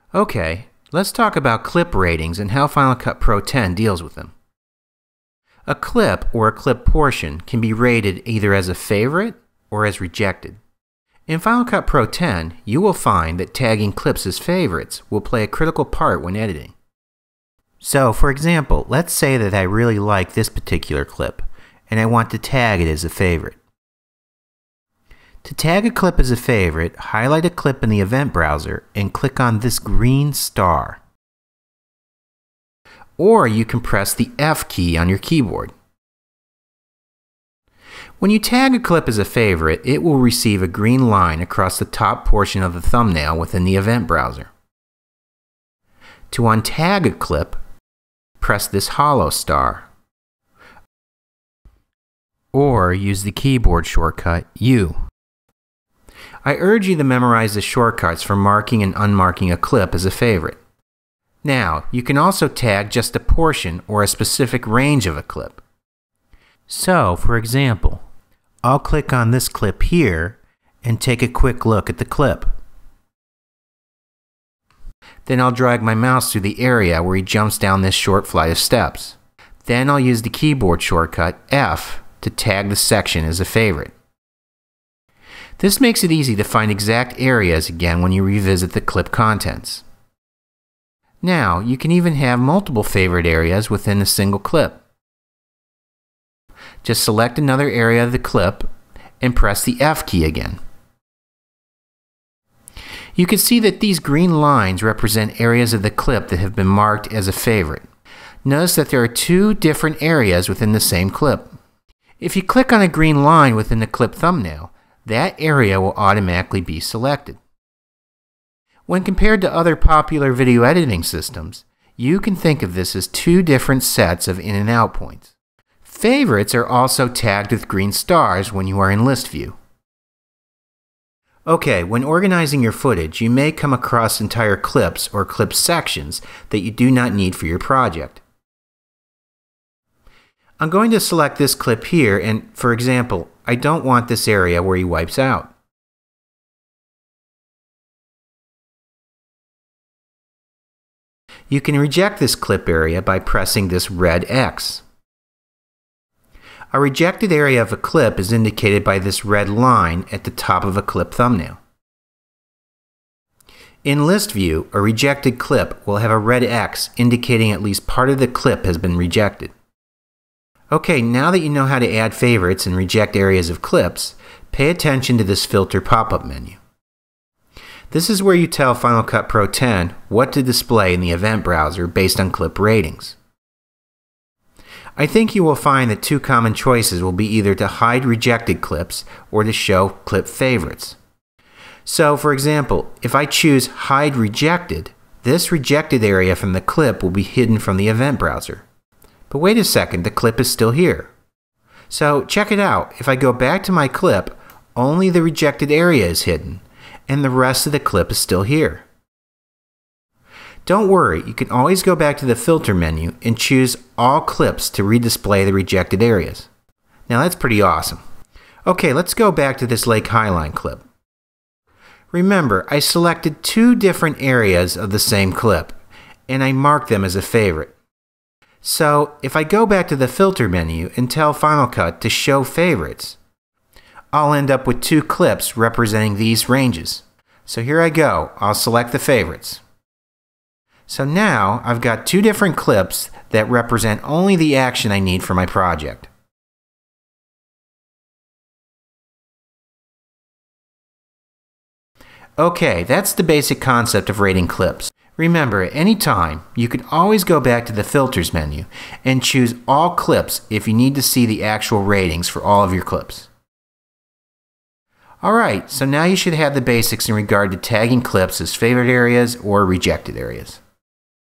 Okay, let's talk about clip ratings and how Final Cut Pro X deals with them. A clip or a clip portion can be rated either as a favorite or as rejected. In Final Cut Pro X, you will find that tagging clips as favorites will play a critical part when editing. So, for example, let's say that I really like this particular clip, and I want to tag it as a favorite. To tag a clip as a favorite, highlight a clip in the event browser and click on this green star. Or you can press the F key on your keyboard. When you tag a clip as a favorite, it will receive a green line across the top portion of the thumbnail within the event browser. To untag a clip, press this hollow star. Or use the keyboard shortcut U. I urge you to memorize the shortcuts for marking and unmarking a clip as a favorite. Now, you can also tag just a portion or a specific range of a clip. So, for example, I'll click on this clip here and take a quick look at the clip. Then I'll drag my mouse through the area where he jumps down this short flight of steps. Then I'll use the keyboard shortcut F to tag the section as a favorite. This makes it easy to find exact areas again when you revisit the clip contents. Now, you can even have multiple favorite areas within a single clip. Just select another area of the clip and press the F key again. You can see that these green lines represent areas of the clip that have been marked as a favorite. Notice that there are two different areas within the same clip. If you click on a green line within the clip thumbnail, that area will automatically be selected. When compared to other popular video editing systems, you can think of this as two different sets of in and out points. Favorites are also tagged with green stars when you are in list view. Okay, when organizing your footage, you may come across entire clips or clip sections that you do not need for your project. I'm going to select this clip here and, for example, I don't want this area where he wipes out. You can reject this clip area by pressing this red X. A rejected area of a clip is indicated by this red line at the top of a clip thumbnail. In list view, a rejected clip will have a red X indicating at least part of the clip has been rejected. Okay, now that you know how to add favorites and reject areas of clips, pay attention to this filter pop-up menu. This is where you tell Final Cut Pro X what to display in the event browser based on clip ratings. I think you will find that two common choices will be either to hide rejected clips or to show clip favorites. So, for example, if I choose Hide Rejected, this rejected area from the clip will be hidden from the event browser. But wait a second, the clip is still here. So check it out. If I go back to my clip, only the rejected area is hidden, and the rest of the clip is still here. Don't worry, you can always go back to the filter menu and choose all clips to redisplay the rejected areas. Now that's pretty awesome. Okay, let's go back to this Lake Highline clip. Remember, I selected two different areas of the same clip, and I marked them as a favorite. So, if I go back to the filter menu and tell Final Cut to show favorites, I'll end up with two clips representing these ranges. So here I go, I'll select the favorites. So now I've got two different clips that represent only the action I need for my project. Okay, that's the basic concept of rating clips. Remember, at any time, you can always go back to the Filters menu and choose All Clips if you need to see the actual ratings for all of your clips. Alright, so now you should have the basics in regard to tagging clips as favorite areas or rejected areas.